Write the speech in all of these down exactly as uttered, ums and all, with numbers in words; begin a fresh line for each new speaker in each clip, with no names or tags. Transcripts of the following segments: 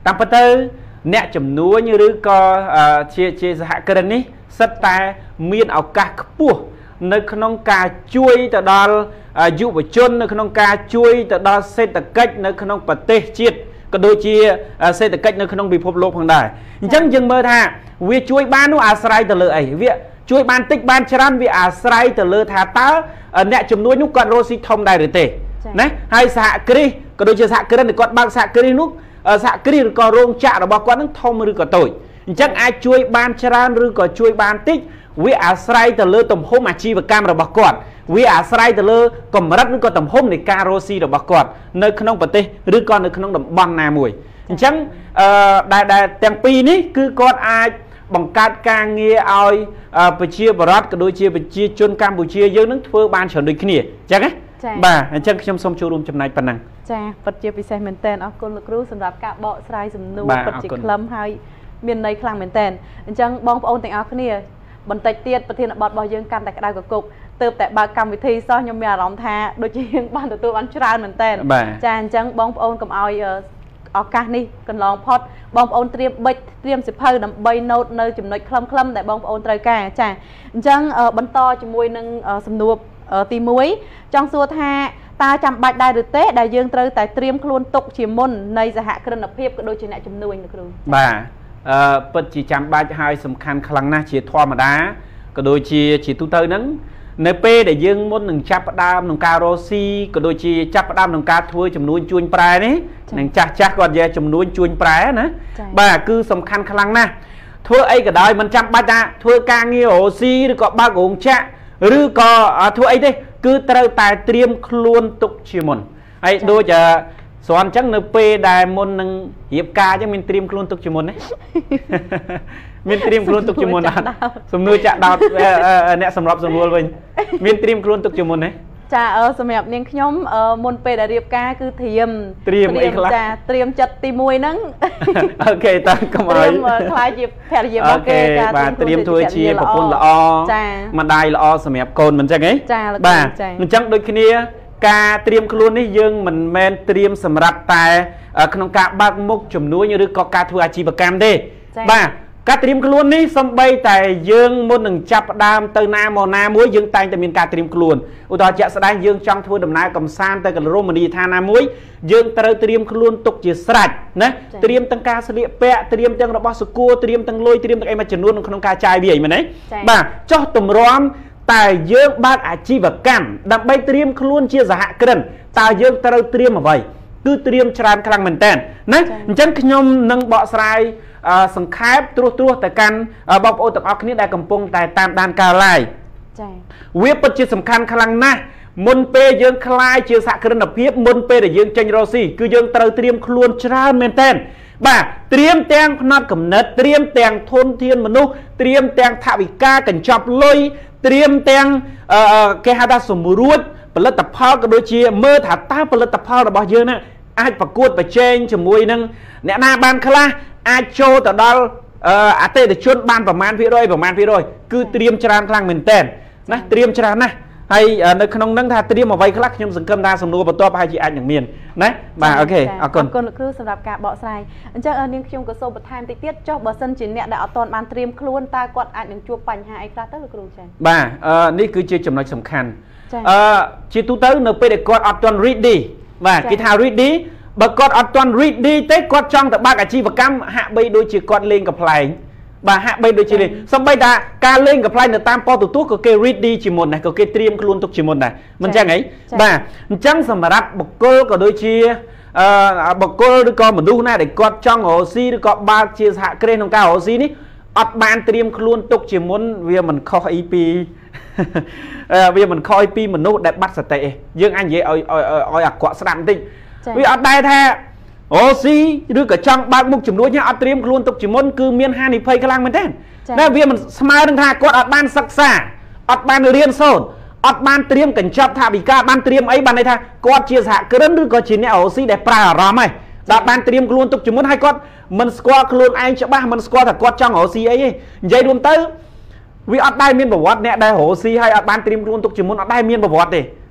តាមពិតទៅអ្នកចំនួនឬក៏ជាជាសហគ្រិននេះសិតតែមានឱកាសខ្ពស់នៅក្នុងការជួយទៅដល់យុវជននៅក្នុងការជួយទៅដល់សេដ្ឋកិច្ចនៅក្នុងប្រទេសជាតិក៏ដូចជាសេដ្ឋកិច្ចនៅក្នុងពិភពលោកផងដែរអញ្ចឹងយើងមើលថាវាជួយបាននោះអាស្រ័យទៅលើអីវាជួយបានតិចបានច្រើនវាអាស្រ័យទៅលើថាតើអ្នកចំនួននោះគាត់រស់ស៊ីធំដែរឬទេណាហើយសហគ្រាសក៏ដូចជាសហគ្រិនគាត់បើកសហគ្រាសនោះសហគ្រាសឬក៏រោងចក្ររបស់គាត់នឹងធំឬក៏តូចអញ្ចឹងអាចជួយបានច្រើនឬក៏ជួយបានតិចវាអាស្រ័យទៅលើទំហំអាជីវកម្មរបស់គាត់វាអាស្រ័យទៅលើកម្រិតឬក៏ទំហំនៃការរស់ស៊ីរបស់គាត់នៅក្នុងប្រទេសឬក៏នៅក្នុងតំបន់ណាមួយអញ្ចឹងអឺដែលដែលទាំងពីរនេះគឺគាត់អាចបង្កើតការងារឲ្យប្រជាពលរដ្ឋក៏ដូចជាប្រជាជនកម្ពុជាយើងនឹងធ្វើបានច្រើនដូចគ្នាអញ្ចឹងណាបាទអញ្ចឹងខ្ញុំសូមចូលរួមចំណែកប៉ុណ្ណឹង
ចាពិតជាពិសេសមែនតើអរគុណលោកគ្រូសម្រាប់ការបកស្រាយសំណួរពិតជាខ្លឹមហើយមានន័យខ្លាំងមែនតើអញ្ចឹងបងប្អូនទាំងអស់គ្នាបន្តិចទៀតប្រធានបទរបស់យើងកាន់តែក្តៅកគុកទើបតែបើកកម្មវិធីសោះខ្ញុំមានអារម្មណ៍ថាដូចជាយើងបានទទួលបានច្រើនមែនតើចាអញ្ចឹងបងប្អូនកុំឲ្យឱកាសនេះកន្លងផុតបងប្អូនត្រៀមបិចត្រៀមសិភៅដើម្បីណូតនៅចំណុចខ្លឹមខ្លឹមដែលបងប្អូនត្រូវការចាអញ្ចឹងបន្តជាមួយនឹងសំណួរទីមួយចង់សួរថាតើចាំបាច់ដែរឬទេដែលយើងត្រូវតែត្រៀមខ្លួនទុកជាមុននៃសហគ្រិនភាពក៏ដូចជាអ្នកជំនួញលោកគ្រូ
បាទអឺពិតជាចាំបាច់ហើយសំខាន់ខ្លាំងណាស់ជាធម្មតាក៏ដូចជាជាទូទៅហ្នឹងនៅពេលដែលយើងមុននឹងចាប់ផ្ដើមក្នុងការរស់ស៊ីក៏ដូចជាចាប់ផ្ដើមក្នុងការធ្វើចំនួនជួញប្រែនេះនឹងចាស់ចាស់គាត់និយាយចំនួនជួញប្រែណាបាទគឺសំខាន់ខ្លាំងណាស់ធ្វើអីក៏ដោយមិនចាំបាច់ថាធ្វើការងាររស់ស៊ីឬក៏បើករោងចក្រឬក៏ធ្វើអីទេគឺត្រូវតែត្រៀមខ្លួនទុកជាមុនហើយដូចស្រាន់អញ្ចឹងនៅពេលដែលមុននឹងរៀបការអញ្ចឹងមានត្រៀមខ្លួនទុកជាមុនទេមានត្រៀមខ្លួនទុកជាមុនអត់សំណួរចាក់ដោតអ្នកសម្របសម្រួលវិញមានត្រៀមខ្លួនទុកជាមុនទេ
ចាអឺសម្រាប់នាងខ្ញុំមុនពេលដែលរៀបការគឺត្រៀម
ត្រៀមអីខ្លះ
ចាត្រៀមចិត្តទីមួយហ្នឹង
អូខេតើកុំឲ្យ
ខ្លាចជាភរិយារបស់គេ
ចាបាទត្រៀមធ្វើជាប្រពន្ធល្អ
ចា
ម្ដាយល្អសម្រាប់កូនមិនអញ្ចឹងទេ
ចា
បាទអញ្ចឹងដូចគ្នាការត្រៀមខ្លួននេះយើងមិនមែនត្រៀមសម្រាប់តែក្នុងការបើកមុខជំនួញឬក៏ការធ្វើអាជីវកម្មទេបាទការត្រៀមខ្លួននេះសំបីតែយើងមុននឹងចាប់ផ្ដើមទៅណាមកណាមួយយើងតែងតែមានការត្រៀមខ្លួនឧទាហរណ៍ជាក់ស្ដែងយើងចង់ធ្វើដំណើរកំសាន្តទៅកន្លរមនីយដ្ឋានណាមួយយើងត្រូវត្រៀមខ្លួនទុកជាស្រេចណាត្រៀមទាំងការស្លៀកពាក់ត្រៀមទាំងរបស់សុគូត្រៀមទាំងលុយត្រៀមទាំងអីមួយចំនួនក្នុងការចាយវាយមែនទេបាទចុះទម្រាំតែយើងបើកអាជីវកម្មដើម្បីត្រៀមខ្លួនជាសហគ្រិនតើយើងត្រូវត្រៀមអ្វីគឺត្រៀមច្រើនខ្លាំងមែនតើណាអញ្ចឹងខ្ញុំនឹងបកស្រាយសង្ខេបត្រួសត្រាសទៅកាន់បងប្អូនទាំងអស់គ្នាដែលកំពុងតែតាមដានការ live
ចា៎
វាពិតជាសំខាន់ខ្លាំងណាស់មុនពេលយើងក្លាយជាសហគ្រិនភាពមុនពេលដែលយើងចេញរកស៊ីគឺយើងត្រូវត្រៀមខ្លួនច្រើនមែនតើបាទត្រៀមទាំងផ្នត់គំនិតត្រៀមទាំងធនធានមនុស្សត្រៀមទាំងថវិកាកញ្ចប់លុយត្រៀមទាំងគេហៅថាសម្រួចផលិតផលក៏ដូចជាមើលថាតើផលិតផលរបស់យើងណាអាចប្រកួតប្រជែងជាមួយនឹងអ្នកណាបានខ្លះអាចចូលទៅដល់អតិថិជនបានប្រមាណភាគរយប្រមាណភាគរយគឺត្រៀមច្រើនខ្លាំងមែនតើណាត្រៀមច្រើនណាស់ហើយនៅក្នុងហ្នឹងថាត្រៀមអ្វីខ្លះខ្ញុំសង្ឃឹមថាសំណួរបន្ទាប់ប្រហែលជាអាចនឹងមានណាបាទអូខេអរគុណ
អរគុណលោកគ្រូសម្រាប់ការបកស្រាយអញ្ចឹងនាងខ្ញុំក៏សូមបន្ថែមតិចទៀតចុះបើសិនជាអ្នកដែលអត់ទាន់បានត្រៀមខ្លួនតើគាត់អាចនឹងជួបបញ្ហាអីខ្លះទៅលោកគ្រូចា៎
បាទនេះគឺជាចំណុចសំខាន់អឺជាទូទៅនៅពេលដែលគាត់អត់ទាន់ ready បាទគេថា ready បើគាត់អត់ទាន់ ready ទេគាត់ចង់ទៅបើកអាជីវកម្មហាក់បីដូចជាគាត់លេងកំ pl ែងបាទហាក់បីដូចជាលេងសំបីថាការលេងកំ pl ែងនៅតាមប៉ុស្តិ៍ទទួលក៏គេ ready ជាមុនដែរក៏គេត្រៀមខ្លួនទុកជាមុនដែរមិនចឹងហីបាទអញ្ចឹងសម្រាប់បុគ្គលក៏ដូចជាអឺបុគ្គលឬក៏មនុស្សណាដែលគាត់ចង់រកស៊ីឬក៏បើកជាសហគ្រាសក្នុងការរកស៊ីនេះអត់បានត្រៀមខ្លួនទុកជាមុនវាមិនខុសអីពីវាមិនខុសពីមនុស្សដែលបាត់សតិឯងយើងអាចនិយាយឲ្យឲ្យអាក្រក់ស្ដាប់បន្តិចវាអត់ដែរថាអូស៊ីឬក៏ចង់បើកមុខចំនួនអត់ត្រៀមខ្លួនទុកជាមុនគឺមានហានិភ័យខ្លាំងមែនទេតែវាមិនស្មើនឹងថាគាត់អត់បានសិក្សាអត់បានរៀនសូត្រអត់បានត្រៀមកញ្ចប់ថវិកាបានត្រៀមអីបានន័យថាគាត់ជាសហគ្រិនឬក៏ជាអ្នកអូស៊ីដែលប្រើអារម្មណ៍ឯងដល់បានត្រៀមខ្លួនទុកជាមុនហើយគាត់មិនស្គាល់ខ្លួនឯងច្បាស់មិនស្គាល់ថាគាត់ចង់អូស៊ីអីទេនិយាយរួមទៅវាអត់ដែរមានប្រវត្តិអ្នកដែលរកស៊ីហើយអត់បានត្រៀមខ្លួនទុកជាមុនអត់ដែរមានប្រវត្តិទេ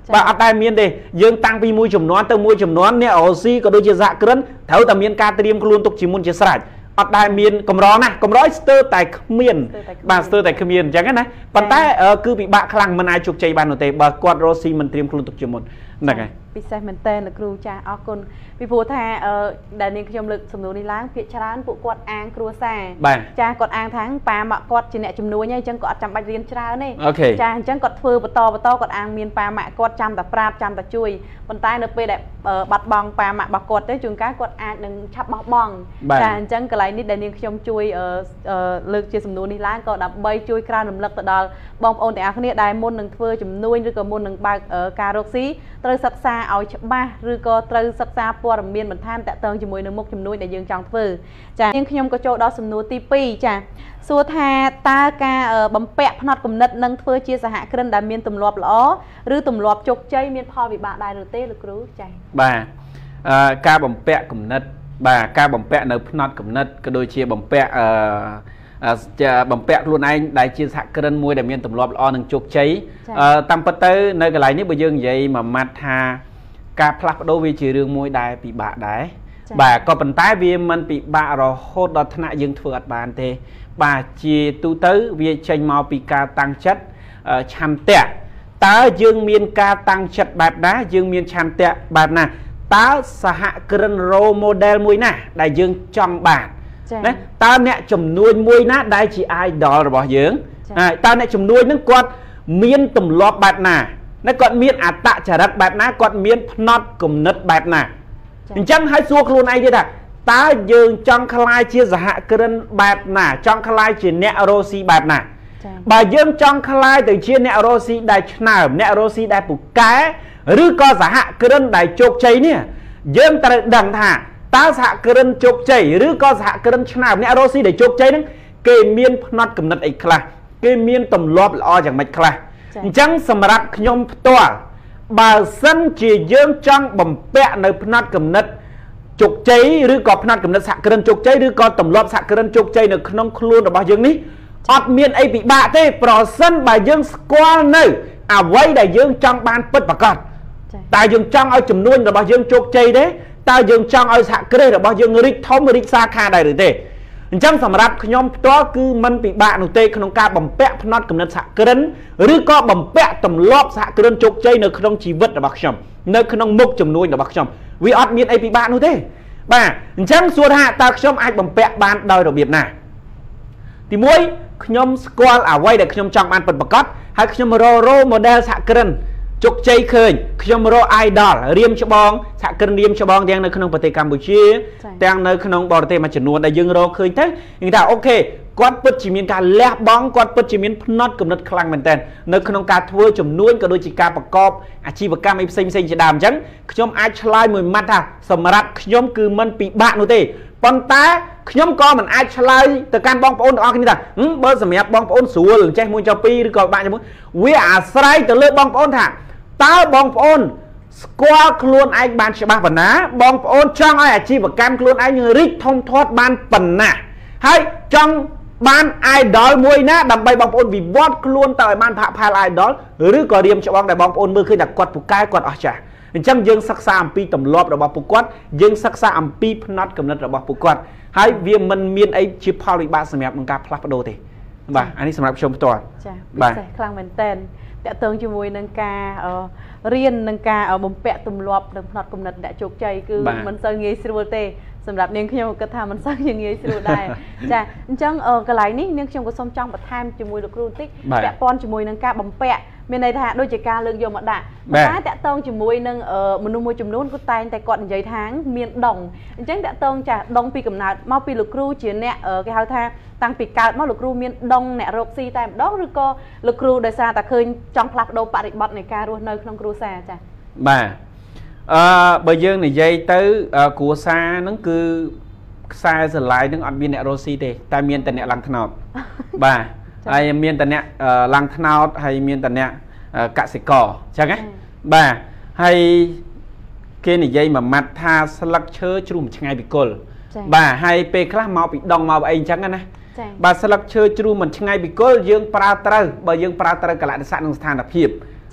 bà ở đây miền đây dương tăng pi môi chùm nón từ môi chùm nón nè oxy có đôi chia dạ cứng thấu tầm miền ca tiêm luôn tục chỉ muốn chia sạch ở đây miền cầm ró nè cầm ró sơ tại miền bà sơ tại miền chẳng hạn này bàn tay cứ bị bạ khăng mình ai chụp chạy bàn nội tệ bà quạt oxy mình tiêm luôn tục chỉ muốn này
ពិសេសមែនតើលោកគ្រូចាអរគុណពីព្រោះថាដែលនាងខ្ញុំលើកសំណួរនេះឡើងភាគច្រើនពួកគាត់អាងគ្រួសារចាគាត់អាងថាប៉ាម៉ាក់គាត់ជាអ្នកជំនួញហើយអញ្ចឹងគាត់អត់ចាំបាច់រៀនច្រើនទេចាអញ្ចឹងគាត់ធ្វើបន្តបន្តគាត់អាងមានប៉ាម៉ាក់គាត់ចាំតែប្រាប់ចាំតែជួយប៉ុន្តែនៅពេលដែលបាត់បង់ប៉ាម៉ាក់របស់គាត់ទៅជួនកាលគាត់អាចនឹងឆាប់បោះបង់ចាអញ្ចឹងកន្លែងនេះដែលនាងខ្ញុំជួយលើកជាសំណួរនេះឡើងក៏ដើម្បីជួយក្រើនរំលឹកទៅដល់បងប្អូនទាំងអស់គ្នាដែលមុននឹងធ្វើជំនួញឬក៏មុននឹងបើកការរកស៊ីត្រូវសិក្សាឲ្យច្បាស់ឬក៏ត្រូវសិក្សាព័ត៌មានបន្ថែមតាក់ទងជាមួយនឹងមុខជំនួយដែលយើងចង់ធ្វើចានាងខ្ញុំក៏ចូលដល់សំណួរទីពីរចាសួរថាតើការបំពាក់ផ្នត់គំនិតនឹងធ្វើជាសហគ្រិនដែលមានទម្លាប់ល្អឬទម្លាប់ជោគជ័យមានផលវិបាកដែរឬទេលោកគ្រូចាបាទ
ការបំពាក់គំនិតបាទការបំពាក់នៅផ្នត់គំនិតក៏ដូចជាបំពាក់អឺបំពាក់ខ្លួនឯងដែលជាសហគ្រិនមួយដែលមានទម្លាប់ល្អនឹងជោគជ័យតាមពិតទៅនៅកន្លែងនេះបើយើងនិយាយមួយម៉ាត់ថាការផ្លាស់ប្ដូរវាជារឿងមួយដែលពិបាកដែរបាទក៏ប៉ុន្តែវាមិនពិបាករហូតដល់ថ្នាក់យើងធ្វើអត់បានទេបាទជាទូទៅវាចេញមកពីការតាំងចិត្តឆន្ទៈតើយើងមានការតាំងចិត្តបែបណាយើងមានឆន្ទៈបែបណាតើសហគ្រិន role model មួយណាដែលយើងចង់បានណាតើអ្នកជំនួញមួយណាដែលជា idol របស់យើងតើអ្នកជំនួញហ្នឹងគាត់មានទម្លាប់បែបណាណាគាត់មានអត្តចរិតបែបណាគាត់មានផ្នត់គំនិតបែបណាអញ្ចឹងឲ្យសួរខ្លួនឯងទៀតថាតើយើងចង់ក្លាយជាសហគ្រិនបែបណាចង់ក្លាយជាអ្នករស់ស៊ីបែបណាបើយើងចង់ក្លាយទៅជាអ្នករស់ស៊ីដែលឆ្នើមអ្នករស់ស៊ីដែលពូកែឬក៏សហគ្រិនដែលជោគជ័យនេះយើងត្រូវដឹងថាតើសហគ្រិនជោគជ័យឬក៏សហគ្រិនឆ្នើមអ្នករស់ស៊ីដែលជោគជ័យហ្នឹងគេមានផ្នត់គំនិតអីខ្លះគេមានទម្លាប់ល្អយ៉ាងម៉េចខ្លះអញ្ចឹងសម្រាប់ខ្ញុំផ្ទាល់បើសិនជាយើងចង់បំពាក់នៅផ្នត់គំនិតជោគជ័យឬក៏ផ្នត់គំនិតសហគ្រិនជោគជ័យឬក៏ទម្លាប់សហគ្រិនជោគជ័យនៅក្នុងខ្លួនរបស់យើងនេះអត់មានអីពិបាកទេប្រសិនបើយើងស្គាល់នៅអ្វីដែលយើងចង់បានពិតប្រាកដតើយើងចង់ឲ្យចំនួនរបស់យើងជោគជ័យទេតើយើងចង់ឲ្យសហគ្រាសរបស់យើងរីកធំរីកសាខាដែរឬទេអញ្ចឹងសម្រាប់ខ្ញុំផ្ទាល់គឺមិនពិបាកនោះទេក្នុងការបំពាក់ផ្នត់គំនិតសហគ្រិនឬក៏បំពាក់ទម្លាប់សហគ្រិនជោគជ័យនៅក្នុងជីវិតរបស់ខ្ញុំនៅក្នុងមុខជំនួញរបស់ខ្ញុំវាអត់មានអីពិបាកនោះទេបាទអញ្ចឹងសួរថាតើខ្ញុំអាចបំពាក់បានដោយរបៀបណាទីមួយខ្ញុំស្គាល់អ្វីដែលខ្ញុំចង់បានពិតប្រាកដហើយខ្ញុំរក role model សហគ្រិនជោគជ័យឃើញខ្ញុំរក idol រៀមច្បងសហគ្រិនរៀមច្បងទាំងនៅក្នុងប្រទេសកម្ពុជាទាំងនៅក្នុងបរទេសមួយចំនួនដែលយើងរកឃើញទៅយើងថាអូខេគាត់ពិតជាមានការលះបង់គាត់ពិតជាមានផ្នត់គំនិតខ្លាំងមែនទែននៅក្នុងការធ្វើជំនួញក៏ដូចជាការប្រកបអាជីវកម្មឯផ្សេងផ្សេងជាដើមអញ្ចឹងខ្ញុំអាចឆ្លើយមួយម៉ាត់ថាសម្រាប់ខ្ញុំគឺមិនពិបាកនោះទេប៉ុន្តែខ្ញុំក៏មិនអាចឆ្លើយទៅកាន់បងប្អូនទាំងអស់គ្នាថាបើសម្រាប់បងប្អូនស្រួលចេះមួយចុះពីរឬក៏បាក់ជាមួយវាអាស្រ័យទៅលើបងប្អូនថាតើបងប្អូនស្គាល់ខ្លួនឯងបានច្បាស់ប៉ុណ្ណាបងប្អូនចង់ឲ្យអាជីវកម្មខ្លួនឯងរីកធំធាត់បានប៉ុណ្ណាហើយចង់បាន idol មួយណាដើម្បីបងប្អូនវិវត្តខ្លួនទៅឲ្យបានផាកផាល idol ឬក៏រៀមច្បងដែលបងប្អូនមើលឃើញថាគាត់ពូកែគាត់អស្ចារ្យអញ្ចឹងយើងសិក្សាអំពីទម្លាប់របស់ពួកគាត់យើងសិក្សាអំពីផ្នត់គំនិតរបស់ពួកគាត់ហើយវាមិនមានអីជាផលវិបាកសម្រាប់នឹងការផ្លាស់ប្ដូរទេបាទអានេះសម្រាប់ខ្ញុំផ្ទាល់
ចាពិសេសខ្លាំងមែនតើតកតងជាមួយនឹងការរៀននឹងការបំពាក់ទម្លាប់នឹងផ្នត់គំនិតអ្នកជោគជ័យគឺមិនសូវងាយស្រួលទេសម្រាប់នាងខ្ញុំគិតថាមិនសូវងាយស្រួលដែរចាអញ្ចឹងកន្លែងនេះនាងខ្ញុំក៏សូមចង់បន្ថែមជាមួយលោកគ្រូបន្តិចពាក់ព័ន្ធជាមួយនឹងការបំពាក់មានន័យថាដូចជាការលើកយកមកដាក់តែតកតងជាមួយនឹងមនុស្សមួយចំនួនគាត់តែងតែគាត់និយាយថាមានដងអញ្ចឹងតកតងចាដងពីកំណើតមកពីលោកគ្រូជាអ្នកគេហៅថាតាំងពីកើតមកលោកគ្រូមានដងអ្នករកស៊ីតែម្ដងឬក៏លោកគ្រូដោយសារតែឃើញចង់ផ្លាស់ប្ដូរបរិបទនៃការរស់នៅក្នុងគ្រួសារចា
បាទអឺបើយើងនិយាយទៅគ្រួសារហ្នឹងគឺខ្សែស្រឡាយហ្នឹងអត់មានអ្នករកស៊ីទេតែមានតែអ្នកឡើងថ្នោតបាទហើយមានតែអ្នកឡើងថ្នោតហើយមានតែអ្នកកសិករអញ្ចឹងណាបាទហើយគេនិយាយមួយម៉ាត់ថាស្លឹកឈើជ្រុះមួយឆ្ងាយពីគល់បាទហើយពេលខ្លះមកពីដងមកអីអញ្ចឹងណាបាទស្លឹកឈើជ្រុះមិនឆ្ងាយពីគល់យើងប្រើត្រូវបើយើងប្រើត្រូវកលៈទេសៈនិងស្ថានភាព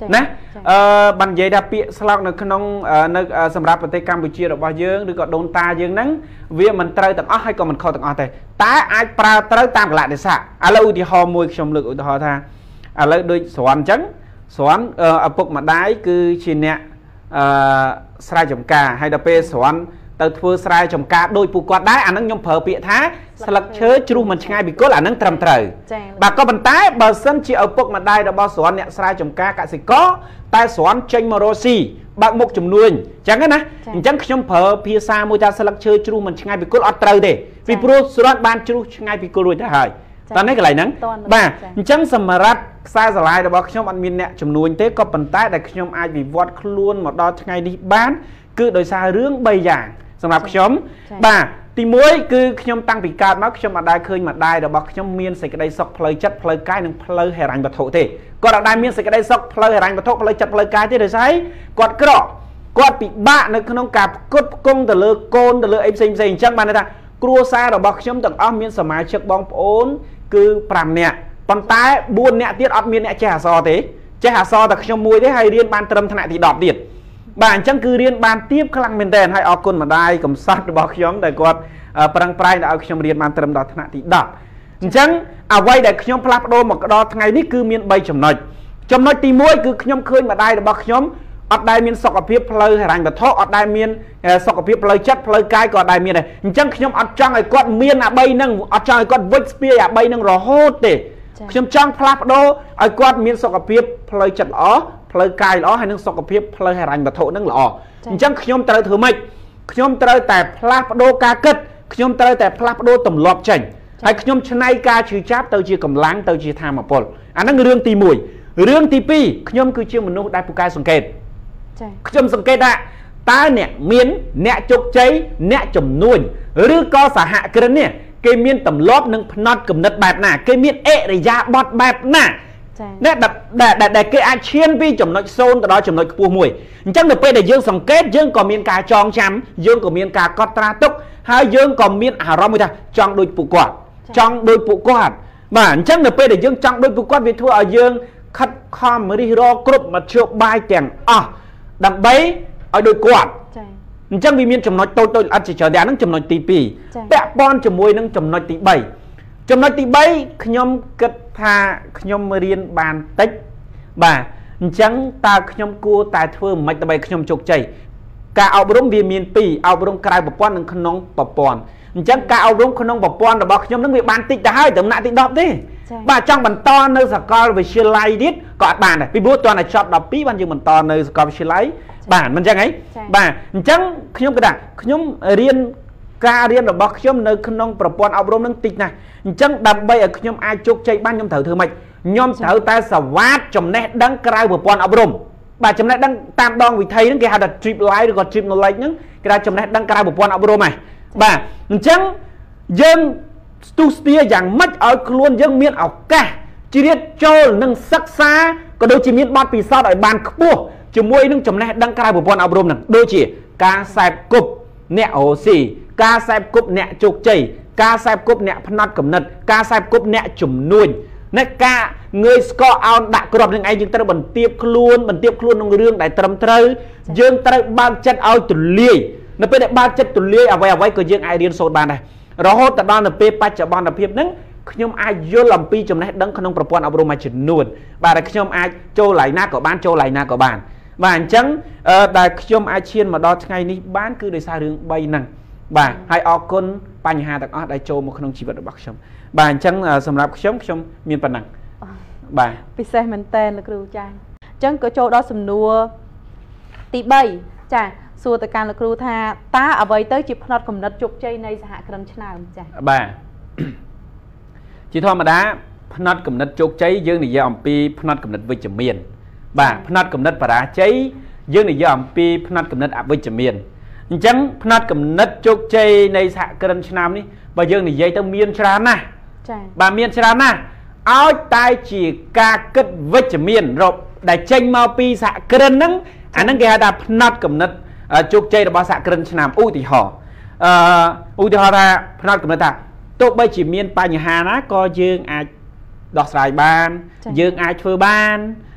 ណាអឺបាននិយាយថាពាក្យស្លោកនៅក្នុងនៅសម្រាប់ប្រទេសកម្ពុជារបស់យើងឬក៏ដូនតាយើងហ្នឹងវាមិនត្រូវទាំងអស់ហើយក៏មិនខុសទាំងអស់ទេតែអាចប្រើត្រូវតាមកលៈទេសៈឥឡូវឧទាហរណ៍មួយខ្ញុំលើកឧទាហរណ៍ថាឥឡូវដូចស្រន់អញ្ចឹងស្រន់ឪពុកម្ដាយគឺជាអ្នកអឺស្រែចម្ការហើយដល់ពេលស្រន់ទៅធ្វើស្រែចម្ការដោយពួកគាត់ដែរអាហ្នឹងខ្ញុំប្រើពាក្យថាស្លឹកឈើជ្រុះមិនឆ្ងាយពីគល់អាហ្នឹងត្រឹមត្រូវបាទក៏ប៉ុន្តែបើសិនជាឪពុកម្ដាយរបស់ស្រន់អ្នកស្រែចម្ការកសិករតែស្រន់ចេញមករកស៊ីបើកមុខជំនួញអញ្ចឹងណាអញ្ចឹងខ្ញុំប្រើភាសាមួយថាស្លឹកឈើជ្រុះមិនឆ្ងាយពីគល់អត់ត្រូវទេពីព្រោះស្រន់បានជ្រុះឆ្ងាយពីគល់រួចទៅហើយតើនេះកន្លែងហ្នឹងបាទអញ្ចឹងសម្រាប់ខ្សែស្រឡាយរបស់ខ្ញុំអត់មានអ្នកជំនួញទេក៏ប៉ុន្តែដែលខ្ញុំអាចវិវត្តខ្លួនមកដល់ថ្ងៃនេះបានគឺដោយសាររឿងបីយ៉ាងសម្រាប់ខ្ញុំបាទទីមួយគឺខ្ញុំតាំងពីកើតមកខ្ញុំអត់ដែលឃើញម្ដាយរបស់ខ្ញុំមានសេចក្តីសុខផ្លូវចិត្តផ្លូវកាយនិងផ្លូវហិរញ្ញវត្ថុទេគាត់អត់ដែលមានសេចក្តីសុខផ្លូវហិរញ្ញវត្ថុផ្លូវចិត្តផ្លូវកាយទេដោយសារគាត់ក្រគាត់ពិបាកនៅក្នុងការផ្គត់ផ្គង់ទៅលើកូនទៅលើអីផ្សេងផ្សេងអញ្ចឹងបានន័យថាគ្រួសាររបស់ខ្ញុំទាំងអស់មានសមាជិកបងប្អូនគឺប្រាំនាក់ប៉ុន្តែបួននាក់ទៀតអត់មានអ្នកចេះអក្សរទេចេះអក្សរតែខ្ញុំមួយទេហើយរៀនបានត្រឹមថ្នាក់ទីដប់ទៀតបាទអញ្ចឹងគឺរៀនបានទៀបខ្លាំងមែនទែនហើយអរគុណម្ដាយកំសត់របស់ខ្ញុំដែលគាត់ប្រឹងប្រែងឲ្យខ្ញុំរៀនបានត្រឹមដល់ថ្នាក់ទីដប់អញ្ចឹងអ្វីដែលខ្ញុំផ្លាស់ប្ដូរមកដល់ថ្ងៃនេះគឺមានបីចំណុចចំណុចទីមួយគឺខ្ញុំឃើញម្ដាយរបស់ខ្ញុំអត់ដែលមានសុខភាពផ្លូវហិរញ្ញវត្ថុអត់ដែលមានសុខភាពផ្លូវចិត្តផ្លូវកាយក៏អត់ដែលមានដែរអញ្ចឹងខ្ញុំអត់ចង់ឲ្យគាត់មានអាបីហ្នឹងអត់ចង់ឲ្យគាត់វិចស្ពាយអាបីហ្នឹងរហូតទេខ្ញុំចង់ផ្លាស់ប្ដូរឲ្យគាត់មានសុខភាពផ្លូវចិត្តល្អផ្លូវកាយល្អហើយនឹងសុខភាពផ្លូវហិរញ្ញវត្ថុហ្នឹងល្អអញ្ចឹងខ្ញុំត្រូវធ្វើម៉េចខ្ញុំត្រូវតែផ្លាស់ប្ដូរការគិតខ្ញុំត្រូវតែផ្លាស់ប្ដូរទម្លាប់ចេញហើយខ្ញុំឆ្នៃការឈឺចាប់ទៅជាកម្លាំងទៅជាធម៌ពលអាហ្នឹងរឿងទីមួយរឿងទីពីរខ្ញុំគឺជាមនុស្សដែលពូកែសង្កេតខ្ញុំសង្កេតថាតើអ្នកមានអ្នកជោគជ័យអ្នកជំនួញឬក៏សហគ្រិននេះគេមានទម្លាប់និងផ្នត់គំនិតបែបណាគេមានអិរិយាបថបែបណាអ្នកដែលគេអាចឈានពីចំណុចសូន្យទៅដល់ចំណុចខ្ពស់មួយអញ្ចឹងនៅពេលដែលយើងសង្កេតយើងក៏មានការចងចាំយើងក៏មានការកត់ត្រាទុកហើយយើងក៏មានអារម្មណ៍មួយថាចង់ដូចពួកគាត់ចង់ដូចពួកគាត់បាទអញ្ចឹងនៅពេលដែលយើងចង់ដូចពួកគាត់វាធ្វើឲ្យយើងខិតខំរិះរកគ្រប់មធ្យោបាយទាំងអស់ដើម្បីឲ្យដូចគាត់អញ្ចឹងវាមានចំណុចតូចតូចល្អិតជាច្រើនហ្នឹងចំណុចទីពីរពាក់ព័ន្ធជាមួយនឹងចំណុចទីបីចំណុចទីបីខ្ញុំគិតថាខ្ញុំរៀនបានតិចបាទអញ្ចឹងតើខ្ញុំគួរតែធ្វើមិនដើម្បីខ្ញុំជោគជ័យការអប់រំវាមានពីរអប់រំក្រៅប្រព័ន្ធនិងក្នុងប្រព័ន្ធអញ្ចឹងការអប់រំក្នុងប្រព័ន្ធរបស់ខ្ញុំនឹងវាបានតិចទៅហើយដំណាក់ទីដប់ទេបាទចង់បន្តនៅសាកលវិទ្យាល័យទៀតក៏អត់បានដែរពីព្រោះតើតែចប់ដប់ពីរបានយើងបន្តនៅសាកលវិទ្យាល័យបាទមិនអញ្ចឹងហីបាទអញ្ចឹងខ្ញុំគិតថាខ្ញុំរៀនការរៀនរបស់ខ្ញុំនៅក្នុងប្រព័ន្ធអប់រំនឹងតិចណាស់អញ្ចឹងដើម្បីឲ្យខ្ញុំអាចជោគជ័យបានខ្ញុំត្រូវធ្វើម៉េចខ្ញុំត្រូវតែសវ៉ាតចំណេះដឹងក្រៅប្រព័ន្ធអប់រំបាទចំណេះដឹងតាមដងវិថីហ្នឹងគេហៅថា trip life ឬក៏ trip knowledge ហ្នឹងគេថាចំណេះដឹងក្រៅប្រព័ន្ធអប់រំហ្នឹងបាទអញ្ចឹងយើងស្ទុះស្ទាយ៉ាងម៉េចឲ្យខ្លួនយើងមានឱកាសជ្រៀតចូលនិងសិក្សាក៏ដូចជាមានបទពិសោធន៍ឲ្យបានខ្ពស់ជាមួយនឹងចំណេះដឹងក្រៅប្រព័ន្ធអប់រំហ្នឹងដូចជាការសែបគប់អ្នករស់ស៊ីការសែបគប់អ្នកជោគជ័យការសែបគប់អ្នកផ្នត់គំនិតការសែបគប់អ្នកជំនួញនៃការងើយស្កកអោនដាក់គ្រាប់នឹងឯងយើងត្រូវបន្ទាបខ្លួនបន្ទាបខ្លួនក្នុងរឿងដែលត្រឹមត្រូវយើងត្រូវបើកចិត្តឲ្យទូលាយនៅពេលដែលបើកចិត្តទូលាយអ្វីអ្វីក៏យើងអាចរៀនសូត្របានដែររហូតដល់ទៅពេលបច្ចុប្បន្នភាពហ្នឹងខ្ញុំអាចយល់អំពីចំណេះដឹងក្នុងប្រព័ន្ធអប់រំមួយចំនួនបាទដែលខ្ញុំអាចចូលឡៃណាក៏បានចូលឡៃណាក៏បានបាទអញ្ចឹងដែលខ្ញុំអាចឈានមកដល់ថ្ងៃនេះបានគឺដោយសាររឿងបីហ្នឹងបាទហើយអរគុណបញ្ហាទាំងអស់ដែលចូលមកក្នុងជីវិតរបស់ខ្ញុំបាទអញ្ចឹងសម្រាប់ខ្ញុំខ្ញុំមានប៉ុណ្ណឹងបាទ
ពិសេសមែនតើលោកគ្រូចាអញ្ចឹងក៏ចូលដល់សំណួរទីបីចាសួរទៅកាន់លោកគ្រូថាតើអ្វីទៅជាផ្នត់គំនិតជោគជ័យនៃសហគ្រិនឆ្នើមចា
បាទជាធម្មតាផ្នត់គំនិតជោគជ័យយើងនិយាយអំពីផ្នត់គំនិតវិជ្ជមានបាទផ្នត់គំនិតបរាជ័យយើងនិយាយអំពីផ្នត់គំនិតអវិជ្ជមានអញ្ចឹងផ្នត់គំនិតជោគជ័យនៃសហគ្រិនឆ្នើមនេះបើយើងនិយាយទៅមានច្រើនណាស់ចា៎បាទមានច្រើនណាស់ឲ្យតែជាការគិតវិជ្ជមានរកដែលចេញមកពីសហគ្រិនហ្នឹងអាហ្នឹងគេហៅថាផ្នត់គំនិតជោគជ័យរបស់សហគ្រិនឆ្នើមឧទាហរណ៍អឺឧទាហរណ៍ថាផ្នត់គំនិតថាទោះបីជាមានបញ្ហាណាក៏យើងអាចដោះស្រាយបានយើងអាចធ្វើបាន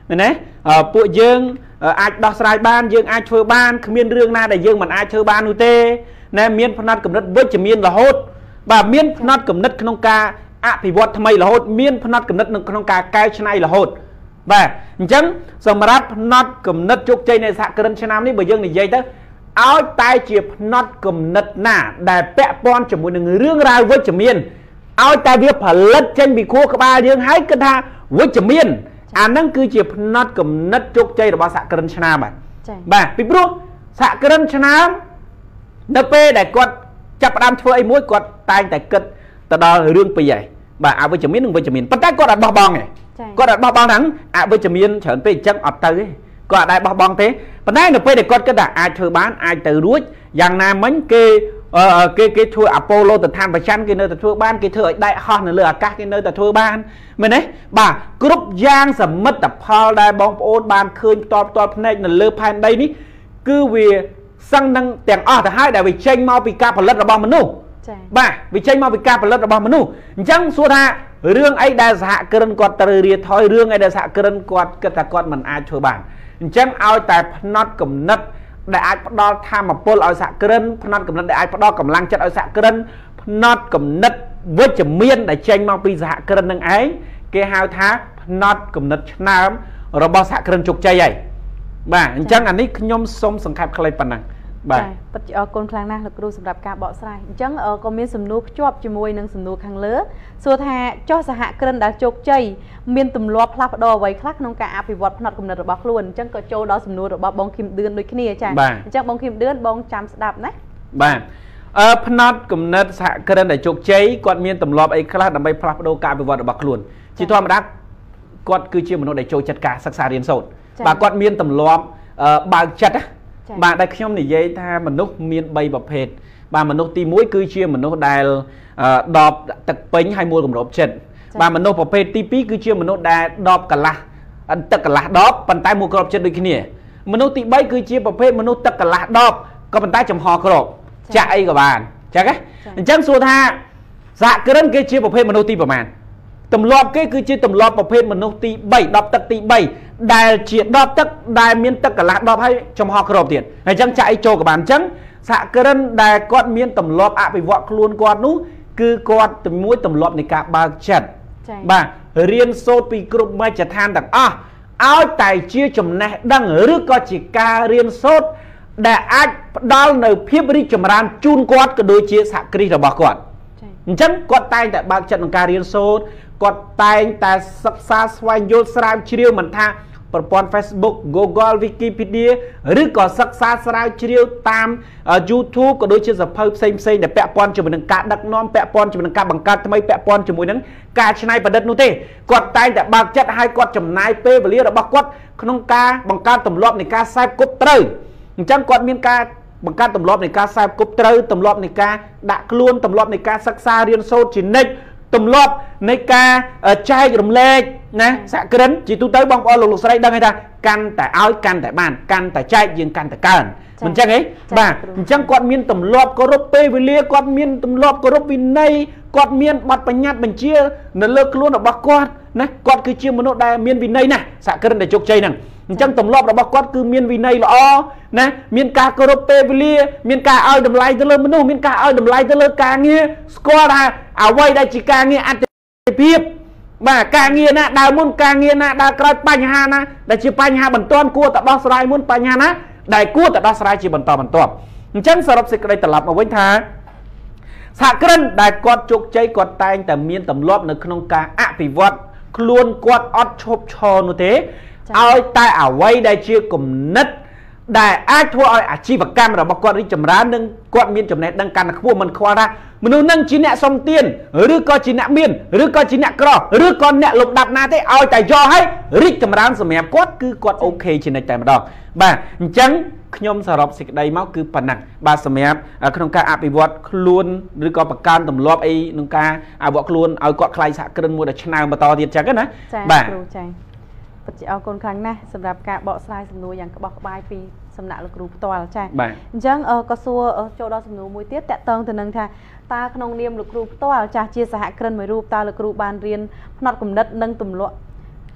មែនទេពួកយើងអាចដោះស្រាយបានយើងអាចធ្វើបានគ្មានរឿងណាដែលយើងមិនអាចធ្វើបាននោះទេណែមានផ្នែកកំណត់វិជ្ជមានរហូតបាទមានផ្នែកកំណត់ក្នុងការអភិវឌ្ឍថ្មីរហូតមានផ្នែកកំណត់ក្នុងការកែច្នៃរហូតបាទអញ្ចឹងសម្រាប់ផ្នែកកំណត់ជោគជ័យនៃសហគ្រិនឆ្នាំនេះបើយើងនិយាយទៅឲ្យតែជាផ្នែកកំណត់ណាដែលពាក់ព័ន្ធជាមួយនឹងរឿងរ៉ាវវិជ្ជមានឲ្យតែវាផលិតចេញពីខួរក្បាលយើងហើយគិតថាវិជ្ជមានអាហ្នឹងគឺជាផ្នែកកំណត់ជោគជ័យរបស់សហគ្រិនឆ្នាំបាទបាទពីព្រោះសហគ្រិនឆ្នាំនៅពេលដែលគាត់ចាប់ផ្ដើមធ្វើអីមួយគាត់តែងតែគិតទៅដល់រឿងពីរហើយបាទអវិជ្ជមាននិងវិជ្ជមានប៉ុន្តែគាត់អត់បោះបង់ទេគាត់អត់បោះបង់ហ្នឹងអវិជ្ជមានច្រើនពេកអញ្ចឹងអត់ទៅទេគាត់អត់ដែរបោះបង់ទេប៉ុន្តែនៅពេលដែលគាត់គិតថាអាចធ្វើបានអាចទៅរួចយ៉ាងណាមិញគេគេគេធ្វើអាប៉ូឡូទៅឋានប្រច័ណ្ឌគេនៅតែធ្វើបានគេធ្វើឲ្យដែកហោះនៅលើអាកាសគេនៅតែធ្វើបានមែនទេបាទគ្រប់យ៉ាងសមិទ្ធផលដែលបងប្អូនបានឃើញផ្ទាល់ផ្ទាល់ភ្នែកនៅលើផែនដីនេះគឺវាសឹងនឹងទាំងអស់ទៅហើយដែលវាចេញមកពីការផលិតរបស់មនុស្សបាទវាចេញមកពីការផលិតរបស់មនុស្សអញ្ចឹងសួរថារឿងអីដែលសហគ្រិនគាត់ត្រូវរៀបថយរឿងអីដែលសហគ្រិនគាត់គិតថាគាត់មិនអាចធ្វើបានអញ្ចឹងឲ្យតែផ្នត់គំនិតដែលអាចផ្ដល់ធម៌ពលឲ្យសហគ្រិនផ្នត់គំនិតដែលអាចផ្ដល់កម្លាំងចិត្តឲ្យសហគ្រិនផ្នត់គំនិតវិជ្ជមានដែលចេញមកពីសហគ្រិននឹងឯងគេហៅថាផ្នត់គំនិតឆ្នើមរបស់សហគ្រិនជោគជ័យហើយបាទអញ្ចឹងអានេះខ្ញុំសូមសង្ខេបខ្លីប៉ុណ្ណឹងបាទពិតជាអរគុណខ្លាំងណាស់លោកគ្រូសម្រាប់ការបកស្រាយអញ្ចឹងក៏មានសំណួរភ្ជាប់ជាមួយនឹងសំណួរខាងលើសួរថាចុះសហគ្រិនដែលជោគជ័យមានទម្លាប់ផ្លាស់ប្ដូរអ្វីខ្លះក្នុងការអភិវឌ្ឍផ្នត់គំនិតរបស់ខ្លួនអញ្ចឹងក៏ចូលដល់សំណួររបស់បងឃឹមឌឿនដូចគ្នាចា៎អញ្ចឹងបងឃឹមឌឿនបងចាំស្ដាប់ណាបាទអឺផ្នត់គំនិតសហគ្រិនដែលជោគជ័យគាត់មានទម្លាប់អីខ្លះដើម្បីផ្លាស់ប្ដូរការអភិវឌ្ឍរបស់ខ្លួនជាធម្មតាគាត់គឺជាមនុស្សដែលចូលចិត្តការសិក្សារៀនសូត្របាទគាត់មានទម្លាប់បើកចិត្តណាបាទដែលខ្ញុំនិយាយថាមនុស្សមានបីប្រភេទបាទមនុស្សទីមួយគឺជាមនុស្សដែលដបទឹកពេញហើយមួយគម្របចិត្តបាទមនុស្សប្រភេទទីពីរគឺជាមនុស្សដែលដបកន្លះទឹកកន្លះដបប៉ុន្តែមួយគ្របចិត្តដូចគ្នាមនុស្សទីបីគឺជាប្រភេទមនុស្សទឹកកន្លះដបក៏ប៉ុន្តែចំហគ្របចាក់អីក៏បានចា៎អញ្ចឹងសួរថាសហគ្រិនគេជាប្រភេទមនុស្សទីប្រមាណទម្លាប់គេគឺជាទម្លាប់ប្រភេទមនុស្សទីបីដបទឹកទីបីដែលជាដបទឹកដែលមានទឹកកន្លះដបហើយចំហគ្របទៀតហើយអញ្ចឹងចាក់អីចូលក៏បានអញ្ចឹងសហគ្រិនដែលគាត់មានទម្លាប់អភិវឌ្ឍខ្លួនគាត់នោះគឺគាត់មួយទម្លាប់នៃការបើកចិត្តបាទរៀនសូត្រពីគ្រប់មជ្ឈដ្ឋានទាំងអស់ឲ្យតែជាចំណេះដឹងឬក៏ជាការរៀនសូត្រដែលអាចផ្ដល់នៅភាពរីកចម្រើនជូនគាត់ក៏ដូចជាសហគ្រាសរបស់គាត់អញ្ចឹងគាត់តែងតែបើកចិត្តក្នុងការរៀនសូត្រគាត់តែងតែសិក្សាស្វែងយល់ស្រាវជ្រាវមិនថាប្រព័ន្ធ Facebook Google Wikipedia ឬក៏សិក្សាស្រាវជ្រាវតាម YouTube ក៏ដូចជាសភៅផ្សេងផ្សេងដែលពាក់ព័ន្ធជាមួយនឹងការដឹកនាំពាក់ព័ន្ធជាមួយនឹងការបង្កើតថ្មីពាក់ព័ន្ធជាមួយនឹងការច្នៃប្រឌិតនោះទេគាត់តែងតែបើកចិត្តឲ្យគាត់ចំណាយពេលវេលារបស់គាត់ក្នុងការបង្កើតទម្លាប់នៃការសែបគប់ត្រូវអញ្ចឹងគាត់មានការបង្កើតទម្លាប់នៃការសែបគប់ត្រូវទម្លាប់នៃការដាក់ខ្លួនទម្លាប់នៃការសិក្សារៀនសូត្រជានិច្ចទម្លាប់នៃការចែករំលែកណាសហគ្រិនជាទូទៅបងប្អូនលោកលោកស្រីដឹងថាកាន់តែឲ្យកាន់តែបានកាន់តែចែកយើងកាន់តែកើនមិនចឹងទេបាទអញ្ចឹងគាត់មានទម្លាប់គោរពពេលវេលាគាត់មានទម្លាប់គោរពវិន័យគាត់មានបទបញ្ញត្តិបញ្ជានៅលើខ្លួនរបស់គាត់ណាគាត់គឺជាមនុស្សដែលមានវិន័យណាស់សហគ្រិនដែលជោគជ័យហ្នឹងអញ្ចឹងទម្លាប់របស់គាត់គឺមានវិន័យល្អណាមានការគោរពពេលវេលាមានការឲ្យតម្លៃទៅលើមនុស្សមានការឲ្យតម្លៃទៅលើការងារស្គាល់ថាអ្វីដែលជាការងារអតិភិបបាទការងារណាដើរមុនការងារណាដើរក្រោយបញ្ហាណាដែលជាបញ្ហាបន្ទាន់គួរតែដោះស្រាយមុនបញ្ហាណាដែលគួរតែដោះស្រាយជាបន្តបន្ទាប់អញ្ចឹងសរុបសេចក្តីត្រឡប់មកវិញថាសហគ្រិនដែលគាត់ជោគជ័យគាត់តែងតែមានទម្លាប់នៅក្នុងការអភិវឌ្ឍខ្លួនគាត់អត់ឈប់ឈរនោះទេឲ្យតែអ្វីដែលជាគំនិតដែលអាចធ្វើឲ្យអាជីវកម្មរបស់គាត់រីកចម្រើននិងគាត់មានចំណេះដឹងកាន់តែខ្ពស់មិនខ្វល់ថាមនុស្សនឹងជាអ្នកសុំទានឬក៏ជាអ្នកមានឬក៏ជាអ្នកក្រឬក៏អ្នកលំដាប់ណាទេឲ្យតែយកឲ្យរីកចម្រើនសម្រាប់គាត់គឺគាត់អូខេជានិច្ចតែម្ដងបាទអញ្ចឹងខ្ញុំសរុបសេចក្តីមកគឺប៉ុណ្ណឹងបាទសម្រាប់ក្នុងការអភិវឌ្ឍខ្លួនឬក៏បង្កើនទម្លាប់អីក្នុងការអភិវឌ្ឍខ្លួនឲ្យគាត់ខ្លាយសហគ្រិនមួយដែលឆ្នើមបន្តទៀតចឹងណាបាទគ្រូចា៎ពិតជាអរគុណខ្លាំងណាស់សម្រាប់ការបកស្រាយសំណួរយ៉ាងក្បោះក្បាយពីសំណាក់លោកគ្រូផ្ទាល់ចា៎អញ្ចឹងក៏សួរចូលដល់សំណួរមួយទៀតតកតងទៅនឹងថាតើក្នុងនាមលោកគ្រូផ្ទាល់ចាស់ជាសហគ្រិនមួយរូបតើលោកគ្រូបានរៀនផ្នត់គំនិតនិងទម្លាប់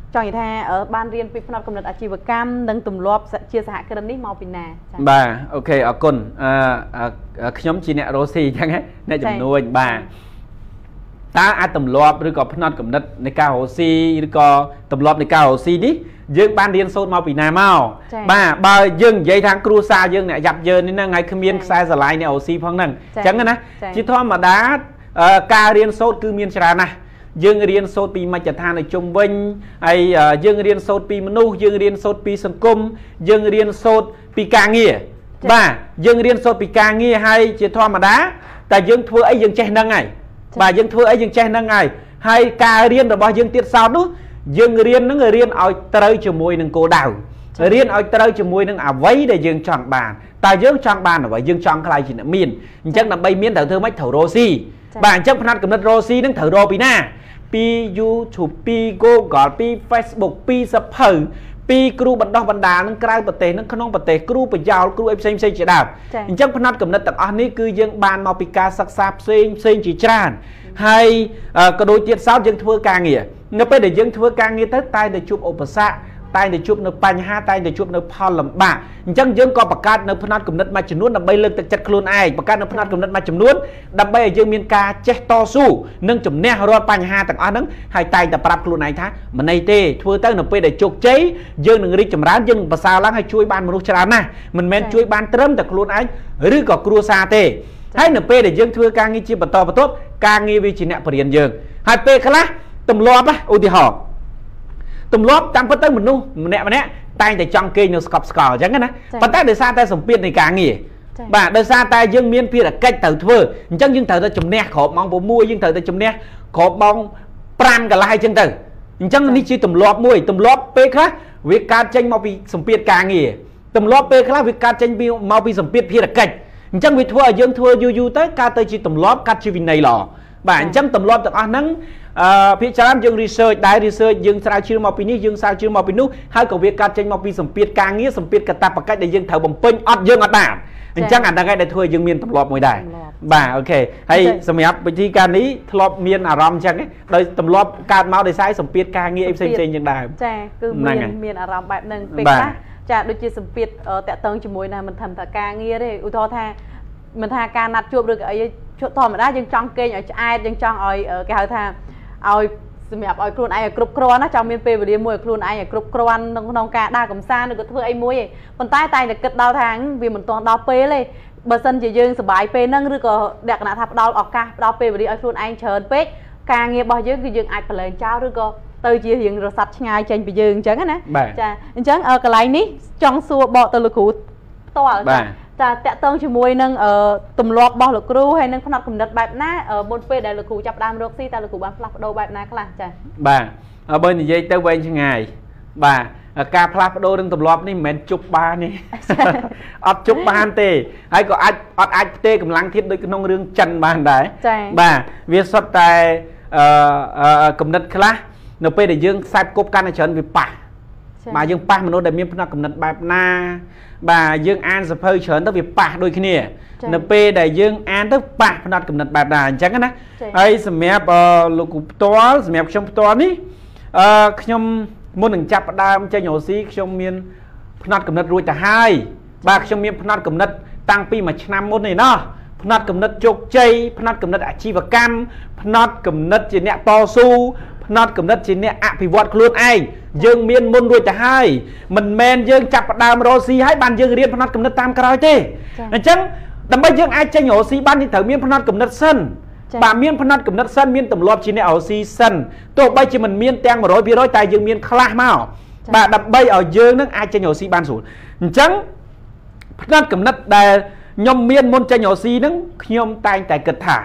ចង់និយាយថាបានរៀនពីផ្នែកកំណត់អាជីវកម្មនិងទម្លាប់ជាសហគ្រិននេះមកពីណា
បាទអូខេអរគុណអឺខ្ញុំជាអ្នករស់ស៊ីអញ្ចឹងអ្នកជំនួញបាទតើអាចទម្លាប់ឬក៏ផ្នែកកំណត់នៃការរស់ស៊ីឬក៏ទម្លាប់នៃការរស់ស៊ីនេះយើងបានរៀនសូត្រមកពីណាមកបាទបើយើងនិយាយថាគ្រួសារយើងអ្នកយ៉ាប់យើងនេះហ្នឹងហើយគ្មានខ្សែស្រឡាយអ្នករស់ស៊ីផងហ្នឹងអញ្ចឹងណាជាធម្មតាការរៀនសូត្រគឺមានច្រើនណាស់យើងរៀនសូត្រពីមជ្ឈដ្ឋាននៅជុំវិញហើយយើងរៀនសូត្រពីមនុស្សយើងរៀនសូត្រពីសង្គមយើងរៀនសូត្រពីការងារបាទយើងរៀនសូត្រពីការងារហើយជាធម្មតាតែយើងធ្វើអីយើងចេះហ្នឹងហើយបាទយើងធ្វើអីយើងចេះហ្នឹងហើយហើយការរៀនរបស់យើងទៀតសោតនោះយើងរៀនហ្នឹងរៀនឲ្យត្រូវជាមួយនឹងគោលដៅរៀនឲ្យត្រូវជាមួយនឹងអ្វីដែលយើងចង់បានតែយើងចង់បានអ្វីយើងចង់ខ្លាយជាអ្នកមានអញ្ចឹងដើម្បីមានត្រូវធ្វើម៉េចត្រូវរកស៊ីបាទអញ្ចឹងផ្នែកកំណត់រកស៊ីហ្នឹងត្រូវរកពីណាពី YouTube ពី Google ពី Facebook ពីសភៅពីគ្រូបណ្ដោះបណ្ដាលនឹងក្រៅប្រទេសនឹងក្នុងប្រទេសគ្រូប្រយោលគ្រូអីផ្សេងផ្សេងជាដើមអញ្ចឹងផ្នែកកំណត់ទាំងអស់នេះគឺយើងបានមកពីការសិក្សាផ្សេងផ្សេងជាច្រើនហើយក៏ដូចទៀតសោតយើងធ្វើការងារនៅពេលដែលយើងធ្វើការងារទៅតែតែជួបឧបសគ្គតែតែជួបនៅបញ្ហាតែតែជួបនៅផលលំបាកអញ្ចឹងយើងក៏បង្កើតនៅផ្នែកកំណត់មួយចំនួនដើម្បីលើកទឹកចិត្តខ្លួនឯងបង្កើតនៅផ្នែកកំណត់មួយចំនួនដើម្បីឲ្យយើងមានការចេះតស៊ូនិងជំនះរាល់បញ្ហាទាំងអស់ហ្នឹងហើយតែតែប្រាប់ខ្លួនឯងថាមិនអីទេធ្វើទៅនៅពេលដែលជោគជ័យយើងនឹងរីកចម្រើនយើងនឹងប្រសើរឡើងហើយជួយបានមនុស្សច្រើនណាស់មិនមែនជួយបានត្រឹមតែខ្លួនឯងឬក៏គ្រួសារទេហើយនៅពេលដែលយើងធ្វើការងារជាបន្តបន្ទាប់ការងារវាជាអ្នកបរិញ្ញាយើងហើយពេលខ្លះទម្លាប់ឧទាហរណ៍ទម្លាប់តាមពិតទៅមនុស្សម្នាក់ម្នាក់តែងតែចង់គេងនៅស្កប់ស្កល់អញ្ចឹងណាប៉ុន្តែដោយសារតែសម្ពាធនៃការងារបាទដោយសារតែយើងមានភារកិច្ចត្រូវធ្វើអញ្ចឹងយើងត្រូវតែជំនះក្របម៉ោងប្រាំមួយយើងត្រូវតែជំនះក្របម៉ោងប្រាំកន្លះអញ្ចឹងទៅអញ្ចឹងនេះជាទម្លាប់មួយទម្លាប់ពេលខ្លះវាកើតចេញមកពីសម្ពាធការងារទម្លាប់ពេលខ្លះវាកើតចេញមកពីសម្ពាធភារកិច្ចអញ្ចឹងវាធ្វើឲ្យយើងធ្វើយូរយូរទៅកើតទៅជាទម្លាប់កាត់ជាវិន័យល្អបាទអញ្ចឹងទម្លាប់ទាំងអស់ហ្នឹងអឺភាគច្រើនយើង research ដែរ research យើងស្រាវជ្រាវមកពីនេះយើងស្រាវជ្រាវមកពីនោះហើយក៏វាកាត់ចេញមកពីសម្ពាធការងារសម្ពាធកាតព្វកិច្ចដែលយើងត្រូវបំពេញអត់យើងអត់បានអញ្ចឹងអាហ្នឹងឯងដែលធ្វើឲ្យយើងមានទម្លាប់មួយដែរបាទអូខេហើយសម្រាប់វិធីការនេះធ្លាប់មានអារម្មណ៍អញ្ចឹងដោយទម្លាប់កើតមកដោយសារសម្ពាធការងារអីផ្សេងផ្សេងយ៉ាងដែរ
ចាគឺមានមានអារម្មណ៍បែបហ្នឹងពេលខ្លះចាដូចជាសម្ពាធតាក់ទងជាមួយណាមិនធម្មតាការងារទេឧទាហរណ៍ថាមិនថាការណាត់ជួបឬក៏អីធម្មតាយើងចង់គេងឲ្យឆ្អែតយើងចង់ឲ្យគេហៅថាឲ្យសម្រាប់ឲ្យខ្លួនឯងឲ្យគ្រប់គ្រាន់ណាចង់មានពេលវេលាមួយឲ្យខ្លួនឯងឲ្យគ្រប់គ្រាន់ក្នុងការដើរកំសាន្តឬក៏ធ្វើអីមួយឯងប៉ុន្តែតែតែគិតដល់ថាវាមិនទាន់ដល់ពេលទេបើសិនជាយើងសប្បាយពេលហ្នឹងឬក៏លក្ខណៈថាផ្ដល់ឱកាសផ្ដល់ពេលវេលាឲ្យខ្លួនឯងច្រើនពេកការងាររបស់យើងគឺយើងអាចប្រឡែងចោលឬក៏ទៅជារៀងរស័ព្ទឆ្ងាយចេញពីយើងអញ្ចឹងណាចាអញ្ចឹងកន្លែងនេះចង់សួរបកទៅលោកគ្រូផ្ទាល់ចាចាតាក់ទងជាមួយនឹងទម្លាប់របស់លោកគ្រូហើយនឹងផ្នែកកំណត់បែបណាមុនពេលដែលលោកគ្រូចាប់ផ្ដើមរកស៊ីតើលោកគ្រូបានផ្លាស់ប្ដូរបែបណាខ្លះចា
បាទបើនិយាយទៅវែងឆ្ងាយបាទការផ្លាស់ប្ដូរនឹងទម្លាប់នេះមិនមែនជប់បានទេអត់ជប់បានទេហើយក៏អាចអត់អាចផ្ទេរកម្លាំងធាតុដូចក្នុងរឿងចិនបានដែរបាទវាសុទ្ធតែកំណត់ខ្លះនៅពេលដែលយើងខ្សែគប់កាន់តែច្រើនវាប៉ះបាទយើងប៉ះមនុស្សដែលមានផ្នែកកំណត់បែបណាបាទយើងអានសភៅច្រើនទៅវាប៉ះដូចគ្នានៅពេលដែលយើងអានទៅប៉ះផ្នែកកំណត់បែបណាអញ្ចឹងណាហើយសម្រាប់លោកគ្រូផ្ទាល់សម្រាប់ខ្ញុំផ្ទាល់នេះអឺខ្ញុំមុននឹងចាប់ផ្ដើមចេញរកស៊ីខ្ញុំមានផ្នែកកំណត់រួចទៅហើយបាទខ្ញុំមានផ្នែកកំណត់តាំងពីមួយឆ្នាំមុននេះណោះផ្នែកកំណត់ជោគជ័យផ្នែកកំណត់អាជីវកម្មផ្នែកកំណត់ជាអ្នកតស៊ូផ្នែកកំណត់ជាអ្នកអភិវឌ្ឍខ្លួនឯងយើងមានមុនរួចទៅហើយមិនមែនយើងចាប់ផ្ដើមរកស៊ីហើយបានយើងរៀនផ្នែកកំណត់តាមក្រោយទេអញ្ចឹងដើម្បីយើងអាចចេញរកស៊ីបានយើងត្រូវមានផ្នែកកំណត់សិនបាទមានផ្នែកកំណត់សិនមានទម្លាប់ជាអ្នករកស៊ីសិនទោះបីជាមិនមានទាំងមួយរយភាគរយតែយើងមានខ្លះមកបាទដើម្បីឲ្យយើងនឹងអាចចេញរកស៊ីបានស្រួលអញ្ចឹងផ្នែកកំណត់ដែលខ្ញុំមានមុនចេញរកស៊ីហ្នឹងខ្ញុំតែងតែគិតថា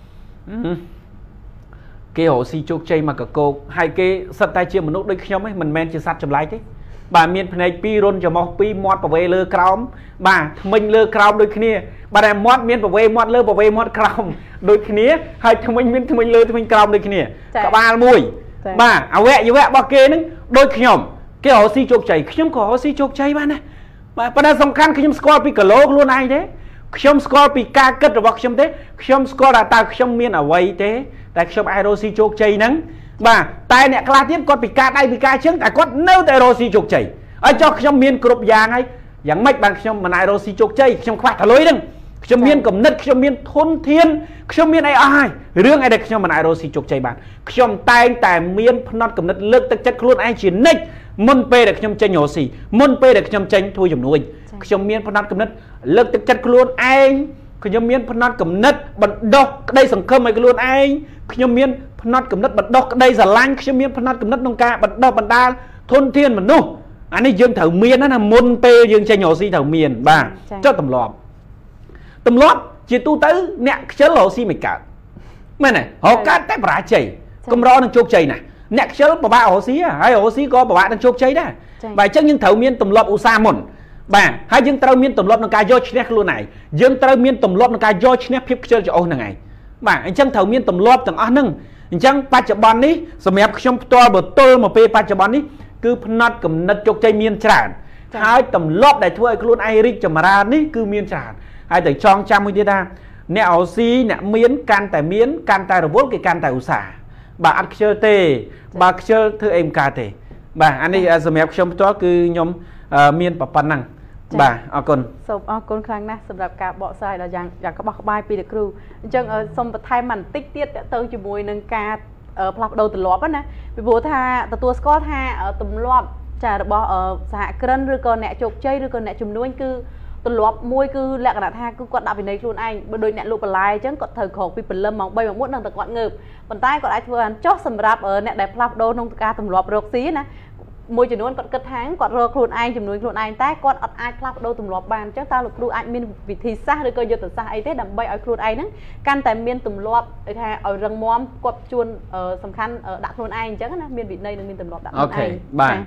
គេរកស៊ីជោគជ័យមកកកោកហើយគេសិតតែជាមនុស្សដូចខ្ញុំឯងមិនមែនជាសត្វចម្លែកទេបាទមានភ្នែកពីររុនច្រមុះពីរមាត់ប្រវេលើក្រោមបាទថ្មិញលើក្រោមដូចគ្នាបាទតែមាត់មានប្រវេមាត់លើប្រវេមាត់ក្រោមដូចគ្នាហើយថ្មិញមានថ្មិញលើថ្មិញក្រោមដូចគ្នាក្បាលមួយបាទអវយវៈរបស់គេហ្នឹងដូចខ្ញុំគេរកស៊ីជោគជ័យខ្ញុំក៏រកស៊ីជោគជ័យបានដែរបាទប៉ុន្តែសំខាន់ខ្ញុំស្គាល់ពីគីឡូខ្លួនឯងទេខ្ញុំស្គាល់ពីការគិតរបស់ខ្ញុំទេខ្ញុំស្គាល់ថាតើខ្ញុំមានអ្វីទេតែខ្ញុំអាចរកស៊ីជោគជ័យហ្នឹង bà tai nè la tiếp con bị ca đây bị ca chứng tại con nêu tại rosi chụp chảy ở cho trong miền cột vàng ấy dạng mấy bằng trong mà này rosi chụp chảy trong khoa thả lối đừng trong miền cầm nứt trong miền thôn thiên trong miền ai ai riêng ai đây trong mà này rosi chụp chảy bạn trong tai tại miền non cầm nứt lực tất chất luôn ai chỉ nếch môn pe được trong tranh nhỏ xì môn pe được trong tranh thôi dùng nuôi trong miền non cầm nứt lực tất chất luôn ai trong miền non cầm nứt bật độc đây sòng khơm mày luôn ai trong miền non cầm nứt bật độc đây giờ lanh trong miền non cầm nứt nông ca bật độc bật đa thôn thiên mà nô anh ấy dương thảo miền đó là môn pe dương tranh nhỏ xì thảo miền bà cho tầm lọp tầm lọp chỉ tu tới nè chớ lộ xì mày cả mày này họ cắt tép rã chảy cầm ro đang chốt chảy này nè chớ bà ba hồ xí à hay hồ xí có bà bạn đang chốt cháy đó bài chắc nhưng thầu miên tầm lọp u sa mồn bà hai dương trâu miên tầm lọp nó cài George nè luôn này dương trâu miên tầm lọp nó cài George nè phép chơi cho ông này bà anh chẳng thầu miên tầm lọp tầng ăn nưng anh chẳng ba chợ bòn ní sầm ép trong to bờ tôi mà pe ba chợ bòn ní cứ nát cầm nát chốt cháy miên tràn hai tầm lọp đại thôi luôn ai rít chầm ra ní cứ miên tràn hai từ tròn trăm mươi ta nè hồ xí nè miên can tại miên can tại rồi vốn cái can tại u sa bà ăn chơi tê bà chơi thưa em cả tê bà anh ấy giờ mẹ trong đó cứ nhóm miền bắp năng bà ở con
sộp ở con khang nè sầm đạp cả bọ sai là dạng dạng các bác bài pi được kêu chẳng ở sông bậc thay mảnh tích tiết tới chỉ mùi nâng ca ở plak đầu từ lóp á nè bị bố tha từ tua scott ha ở tầm lóp trà được bỏ ở xã cân rồi còn nẹt chụp chơi rồi còn nẹt chùm nuôi cứ từ lóp môi cứ lẹ cả tha cứ quạt đạp về này luôn anh bên đôi nẹt lụp lại chẳng còn thời khổ pi bẩn lâm mỏng bay mà muốn đang tự quạt ngợp bàn tay còn ai vừa ăn chót sầm rạp ở nẹt đẹp plak đầu nông ca tầm lóp rọc xí nè môi chỉ nuôi còn cất tháng còn rồi luôn anh chùm nuôi luôn anh tay còn ai plak đầu tầm lóp bàn chắc ta lục đu anh miên vị thì xa rồi coi giờ từ xa ấy thế đầm bay ở luôn anh nè can tại miên tầm lóp ở tha ở rừng móm quạt chuôn ở sầm khăn ở đặt luôn anh chắc nè miên vị này miên tầm lóp đặt luôn anh
bà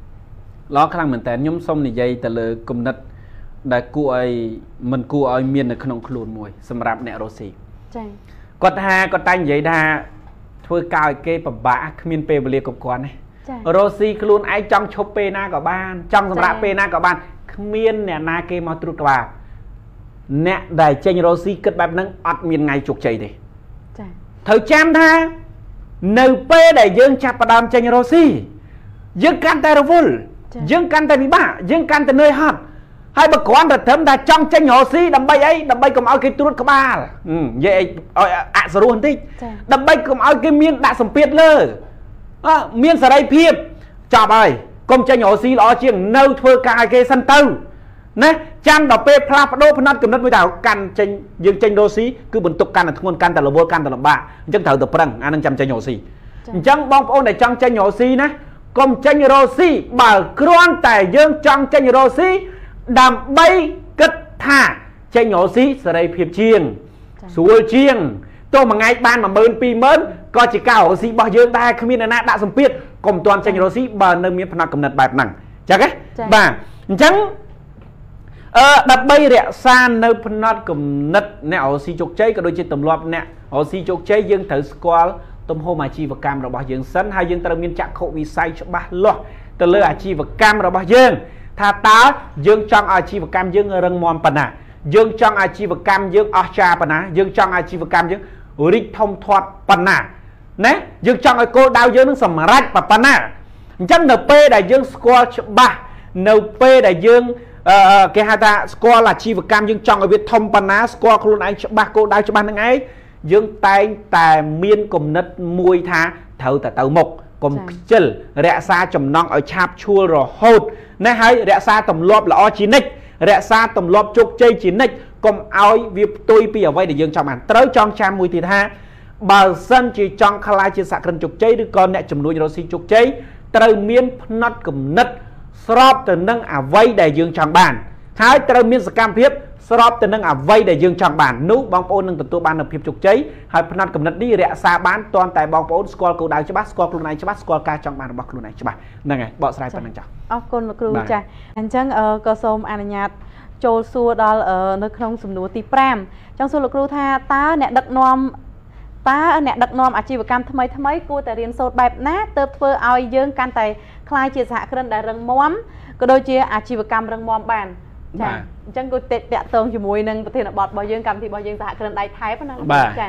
lo khăn mình tèn nhóm sông này dây từ lừa cùng đất đại cụ ấy mình cụ ấy miền ởក្នុងខ្លួនមួយសម្រាប់អ្នករស់ស៊ីគាត់ថាគាត់តែនិយាយថាធ្វើកោយគេពិបាកគ្មានពេលវេលាគ្រប់គ្រាន់ទេរស់ស៊ីខ្លួនឯងចង់ឈប់ពេលណាក៏បានចង់សម្រាប់ពេលណាក៏បានគ្មានអ្នកណាគេមកត្រួតត្រាអ្នកដែលចេញរស់ស៊ីគិតបែបហ្នឹងអត់មានថ្ងៃជោគជ័យទេចាត្រូវចាំថានៅពេលដែលយើងចាប់ផ្ដើមចេញរស់ស៊ីយើងកាន់តែរវល់យើងកាន់តែពិបាកយើងកាន់តែនឿយហត់ហើយបើគ្រាន់តែត្រឹមតែចង់ចេញរស់ស៊ីដើម្បីអីដើម្បីកុំឲ្យគេត្រួតក្បាលនិយាយឲ្យអសរោះបន្តិចដើម្បីកុំឲ្យគេមានដាក់សម្ពាធលើអើមានសេរីភាពចប់ហើយកុំចេញរស់ស៊ីល្អជាងនៅធ្វើការឲ្យគេសិនទៅណាចាំដល់ពេលផ្លាស់ប្ដូរផ្នត់កំណត់មួយតើកាន់ចេញយើងចេញរស់ស៊ីគឺបន្ទុកកាន់តែធ្ងន់កាន់តែរវល់កាន់តែលំបាកអញ្ចឹងត្រូវតែប្រឹងអានឹងចាំចេញរស់ស៊ីអញ្ចឹងបងប្អូនដែលចង់ចេញរស់ស៊ីណាកុំចេញរស់ស៊ីបើគ្រាន់តែយើងចង់ចេញរស់ស៊ីដើម្បីគិតថាចេញរស់ស៊ីសេរីភាពជាងស្រួលជាងទោះមួយថ្ងៃបានមួយម៉ឺនពីរម៉ឺនក៏ជាការរស់ស៊ីរបស់យើងដែរគ្មានអ្នកណាដាក់សម្ពាធកុំទាន់ចេញរស់ស៊ីបើនៅមានផ្នត់កំណត់បែបហ្នឹងចឹងណាបាទអញ្ចឹងអឺដើម្បីរក្សានៅផ្នត់កំណត់អ្នករស់ស៊ីជោគជ័យក៏ដូចជាទម្លាប់អ្នករស់ស៊ីជោគជ័យយើងត្រូវស្គាល់ទំហំអាជីវកម្មរបស់យើងសិនហើយយើងត្រូវមានចក្ខុវិស័យច្បាស់លាស់ទៅលើអាជីវកម្មរបស់យើងថាតើយើងចង់អាជីវកម្មយើងរឹងមាំប៉ុណ្ណាយើងចង់អាជីវកម្មយើងអស្ចារ្យប៉ុណ្ណាយើងចង់អាជីវកម្មយើងរីកធំធាត់ប៉ុណ្ណាណាយើងចង់ឲ្យគោលដៅយើងនឹងសម្រេចប៉ុណ្ណាអញ្ចឹងនៅពេលដែលយើងស្គាល់ច្បាស់នៅពេលដែលយើងគេហៅថាស្គាល់អាជីវកម្មយើងចង់ឲ្យវាធំប៉ុណ្ណាស្គាល់ខ្លួនឯងច្បាស់គោលដៅច្បាស់នឹងឯងយើងតែងតែមានគំនិតមួយថាត្រូវតែទៅមុខកុំខ្ជិលរក្សាចំណងឲ្យឆាបឈួលរហូតណាហើយរក្សាទម្លាប់ល្អជានិច្ចរក្សាទម្លាប់ជោគជ័យជានិច្ចកុំឲ្យវាផ្ទុយពីអ្វីដែលយើងចង់បានត្រូវចងចាំមួយទៀតថាបើសិនជាចង់ខ្លាចជាសក្តិជោគជ័យឬក៏អ្នកជំនួយរស់ស៊ីជោគជ័យត្រូវមានផ្នត់គំនិតស្របទៅនឹងអ្វីដែលយើងចង់បានហើយត្រូវមានសកម្មភាពស្របទៅនឹងអ្វីដែលយើងចង់បាននោះបងប្អូននឹងទទួលបាននូវភាពជោគជ័យហើយផ្នត់គំនិតនេះរក្សាបានតន្តែបងប្អូនស្គាល់គោលដៅច្បាស់ស្គាល់ខ្លួនឯងច្បាស់ស្គាល់ការចង់បានរបស់ខ្លួនឯងច្បាស់ហ្នឹងហើយបកស្រាយប៉ុណ្្នឹងចា៎
អរគុណលោកគ្រូចា៎អញ្ចឹងក៏សូមអនុញ្ញាតចូលសួរដល់នៅក្នុងសំណួរទីប្រាំចង់សួរលោកគ្រូថាតើអ្នកដឹកនាំតើអ្នកដឹកនាំអាជីវកម្មថ្មីថ្មីគួរតែរៀនសូត្របែបណាទើបធ្វើឲ្យយើងកាន់តែក្លាយជាសហគ្រិនដែលរឹងមាំក៏ដូចជាអាជីវកម្មរឹងមាំបានចាអញ្ចឹងគួរតាក់ទងជាមួយនឹងប្រធានបទរបស់យើងកម្មវិធីរបស់យើងសហគ្រិនដៃថែបណាចា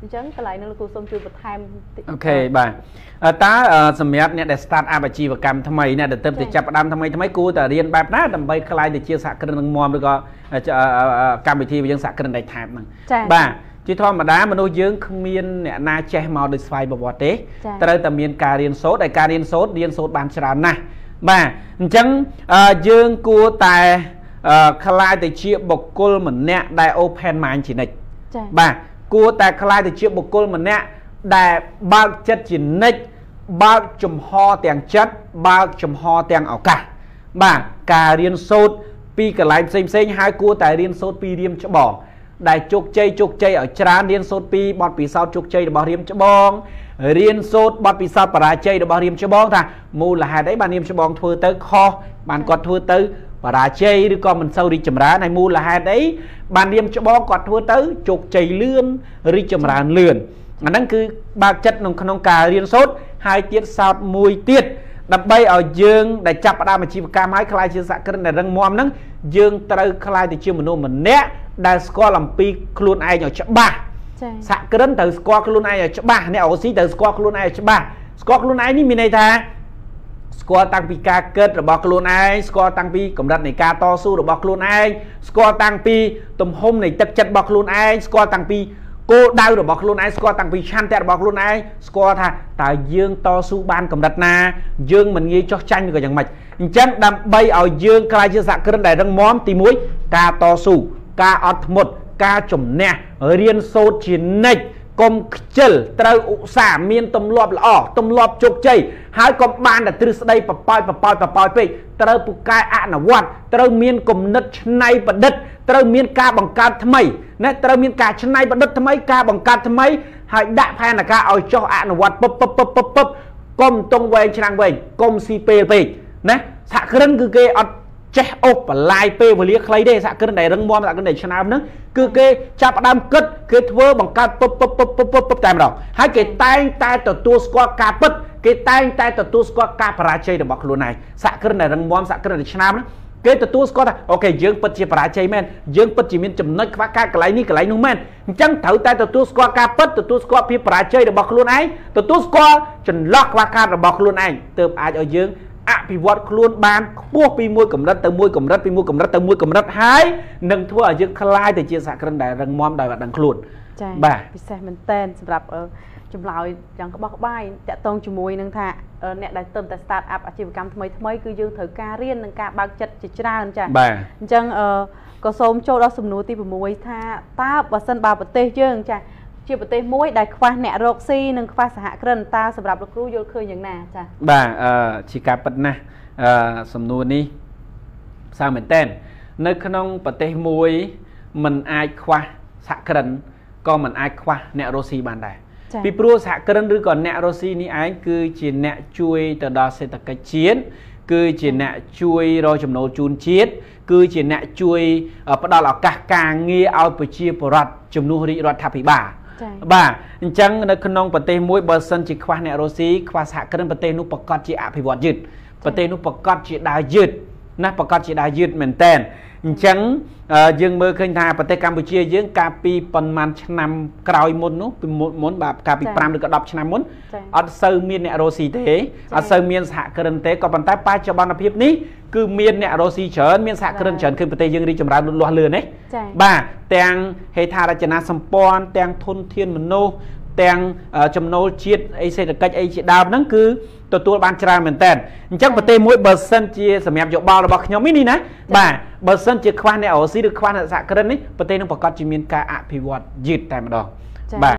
chẳng cái lại nó cũng xong chưa bật tham
ok bà ta sầm nhạt nè để start up chi và cầm tham mày nè để tập để chập đam tham mày tham mày cúแต่ riêng แบบนั้น ដើម្បី ខ្លាយ ទៅ ជា សហគ្រិន នឹង មម ឬ ក៏ កម្មវិធី យើង សហគ្រិន ដែល ថែម ហ្នឹង បាទ ជា ធម្មតា មនុស្ស យើង គ្មាន អ្នក ណា ចេះ មក ដោយ ស្វ័យ ប្រវត្តិ ទេ ត្រូវ តែ មាន ការ រៀន សូត្រ ដែល ការ រៀន សូត្រ រៀន សូត្រ បាន ច្រើន ណាស់ បាទ អញ្ចឹង យើង គួរ តែ ខ្លាយ ទៅ ជា បុគ្គល ម្នាក់ ដែល open mind ជានិច្ច បាទ គួរ តែ ខ្លាយ ទៅ ជា បុគ្គល ម្នាក់ ដែល បើក ចិត្ត ជានិច្ច បើក ចំហ ទាំង ចិត្ត បើក ចំហ ទាំង ឱកាស បាទ ការ រៀន សូត្រ ពី កន្លែង ផ្សេង ផ្សេង ហើយ គួរ តែ រៀន សូត្រ ពី រៀម ច្បង ដែល ជោគជ័យ ជោគជ័យ ឲ្យ ច្រើន រៀន សូត្រ ពី បទពិសោធន៍ ជោគជ័យ របស់ រៀម ច្បង រៀន សូត្រ បទពិសោធន៍ បរាជ័យ របស់ រៀម ច្បង ថា មូលហេតុ អី បាន រៀម ច្បង ធ្វើ ទៅ ខុស បាន គាត់ ធ្វើ ទៅ បរាជ័យ ឬ ក៏ មិន សូវ រីកចម្រើន ហើយ មូលហេតុ អី បាន រៀម ច្បង គាត់ ធ្វើ ទៅ ជោគជ័យ លឿន រីកចម្រើន លឿន អាហ្នឹង គឺ បើក ចិត្ត ក្នុង ការ រៀន សូត្រ ហើយ ទៀត សោត មួយ ទៀត ដើម្បី ឲ្យ យើង ដែល ចាប់ ផ្ដើម អាជីវកម្ម ហើយ ខ្លាយ ជា សហគ្រិន ដែល រឹងមាំ ហ្នឹង យើង ត្រូវ ខ្លាយ ទៅ ជា មនុស្ស ម្នាក់ ដែល ស្គាល់ អំពី ខ្លួន ឯង ឲ្យ ច្បាស់ សហគ្រិន ត្រូវ ស្គាល់ ខ្លួន ឯង ឲ្យ ច្បាស់ អ្នក អូ ស៊ី ត្រូវ ស្គាល់ ខ្លួន ឯង ឲ្យ ច្បាស់ ស្គាល់ ខ្លួន ឯង នេះ មាន ន័យ ថា ស្គាល់ តាំង ពី ការ គិត របស់ ខ្លួន ឯង ស្គាល់ តាំង ពី កម្រិត នៃ ការ តស៊ូ របស់ ខ្លួន ឯង ស្គាល់ តាំង ពី ទំហំ នៃ ទឹកចិត្ត របស់ ខ្លួន ឯង ស្គាល់ តាំង ពី គោលដៅ របស់ ខ្លួន ឯង ស្គាល់ តាំង ពី ឆន្ទៈ របស់ ខ្លួន ឯង ស្គាល់ ថា តើ យើង តស៊ូ បាន កម្រិត ណា យើង មិន ងាយ ចុះ ចាញ់ ឬ ក៏ យ៉ាង ម៉េច អញ្ចឹង ដើម្បី ឲ្យ យើង ខ្លាយ ជា សហគ្រិន ដែល រឹងមាំ ទី មួយ ការ តស៊ូ ការ អត់ធ្មត់ ការ ជំនះ រៀន សូត្រ ជា និច្ច កុំ ខ្ជិល ត្រូវ ឧស្សាហ៍ មាន ទម្លាប់ ល្អ ទម្លាប់ ជោគជ័យ ហើយកុំ បាន តែ ទ្រឹស្ដី បប៉ោយ បប៉ោយ បប៉ោយ ពេក ត្រូវ ពូកែ អនុវត្ត ត្រូវ មាន គំនិត ច្នៃ ប្រឌិត ត្រូវ មាន ការ បង្កើត ថ្មី ណា ត្រូវ មាន ការ ច្នៃ ប្រឌិត ថ្មី ការ បង្កើត ថ្មី ហើយ ដាក់ ផែនការ ឲ្យ ចុះ អនុវត្ត ពឹប ពឹប ពឹប ពឹប ពឹប កុំ ទង់ វែង ឆ្នាំង វែង កុំ ស៊ី ពេល ពេក ណា សហគ្រិន គឺ គេ អត់ ចេះ អូស បន្លាយ ពេល វេលា ខ្លី ទេ សហគ្រិន ដែល រឹងមាំ សហគ្រិន ដែល ឆ្នើម ហ្នឹង គឺ គេ ចាប់ ផ្ដើម គិត គេ ធ្វើ បង្កើត ពឹប ពឹប ពឹប ពឹប ពឹប តែ ម្ដង ហើយ គេ តែង តែ ទទួល ស្គាល់ ការ ពិត គេ តែង តែ ទទួល ស្គាល់ ការ បរាជ័យ របស់ ខ្លួន ឯង សហគ្រិន ដែល រឹងមាំ សហគ្រិន ដែល ឆ្នើម ហ្នឹង គេ ទទួល ស្គាល់ ថា អូខេ យើង ពិត ជា បរាជ័យ មែន យើង ពិត ជា មាន ចំណុច ខ្វះខាត កន្លែង នេះ កន្លែង នោះ មែន អញ្ចឹង ត្រូវ តែ ទទួល ស្គាល់ ការ ពិត ទទួល ស្គាល់ ភាព បរាជ័យ របស់ ខ្លួន ឯង ទទួល ស្គាល់ ចន្លោះ ខ្វះខាត របស់ ខ្លួន ឯង ទើប អាច ឲ្យ យើង អភិវឌ្ឍ ខ្លួន បាន ខ្ពស់ ពី មួយ កម្រិត ទៅ មួយ កម្រិត ពី មួយ កម្រិត ទៅ មួយ កម្រិត ហើយ នឹង ធ្វើ ឲ្យ យើង ខ្លាយ ទៅ ជា សហគ្រិន ដែល រឹងមាំ ដោយ អត់ ដឹង ខ្លួន
ចា៎
បាទ
ពិសេស មែនតើ សម្រាប់ ចម្លើយ យ៉ាង ក្បោះក្បាយ តាក់ទង ជាមួយ នឹង ថា អ្នក ដែល ទៅ តែ start up អាជីវកម្ម ថ្មី ថ្មី គឺ យើង ត្រូវ ការ រៀន និង ការ បើក ចិត្ត ជា ច្រើន ចា៎
បាទ
អញ្ចឹង ក៏ សូម ចូល ដល់ សំណួរ ទី 6 ថា តើ បើសិន បើ ប្រទេស យើង ចា៎ ជា ប្រទេស មួយ ដែល ខ្វះ អ្នក រកស៊ី និង ខ្វះ សហគ្រិន តើ សម្រាប់ លោកគ្រូ យល់ ឃើញ យ៉ាង ណា ចា៎
បាទ អឺ ជា ការ ពិត ណាស់ អឺ សំណួរ នេះ ផ្សើ មែនតើ នៅ ក្នុង ប្រទេស មួយ មិន អាច ខ្វះ សហគ្រិន ក៏ មិន អាច ខ្វះ អ្នក រកស៊ី បាន ដែរ ពី ព្រោះ សហគ្រិន ឬ ក៏ អ្នក រកស៊ី នេះ ឯង គឺជា អ្នក ជួយ ទៅ ដល់ សេដ្ឋកិច្ច ជាតិ គឺជា អ្នក ជួយ រក ចំណូល ជូន ជាតិ គឺជា អ្នក ជួយ ផ្ដល់ ឱកាស ការងារ ឲ្យ ប្រជា ពលរដ្ឋ ជំនួស រាជរដ្ឋាភិបាល បាទ អញ្ចឹង នៅ ក្នុង ប្រទេស មួយ បើ សិន ជា ខ្វះ អ្នក រកស៊ី ខ្វះ សហគ្រិន ប្រទេស នោះ ប្រកាស ជា អភិវឌ្ឍ យឺត ប្រទេស នោះ ប្រកាស ជា ដើរ យឺត ណា ប្រកាស ជា ដើរ យឺត មែនតើ អញ្ចឹង យើង មើល ឃើញ ថា ប្រទេស កម្ពុជា យើង កាល ពី ប៉ុន្មាន ឆ្នាំ ក្រោយ មុន នោះ ពី មុន បាទ កាល ពី 5 ឬ ក៏ ដប់ ឆ្នាំ មុន អត់ សូវ មាន អ្នក រកស៊ី ទេ អត់ សូវ មាន សហគ្រិន ទេ ក៏ ប៉ុន្តែ បច្ចុប្បន្នភាព នេះ គឺ មាន អ្នក រកស៊ី ច្រើន មាន សហគ្រិន ច្រើន គឺ ប្រទេស យើង រីកចម្រើន លូតលាស់ លឿន ណា បាទ ទាំង ហេដ្ឋារចនាសម្ព័ន្ធ ទាំង ធនធាន មនុស្ស ទាំង ចំណូល ជាតិ អី សេដ្ឋកិច្ច អី ជា ដើម ហ្នឹង គឺ ទទួល បាន ច្រើន មែនតើ អញ្ចឹង ប្រទេស មួយ បើ សិន ជា សម្រាប់ យោបល់ របស់ ខ្ញុំ នេះ ណា បាទ បើ សិន ជា ខ្វះ អ្នក រកស៊ី ឬ ខ្វះ អ្នក សហគ្រិន នេះ ប្រទេស នឹង ប្រកាស ជា មាន ការ អភិវឌ្ឍ យឺត តែ ម្ដង បាទ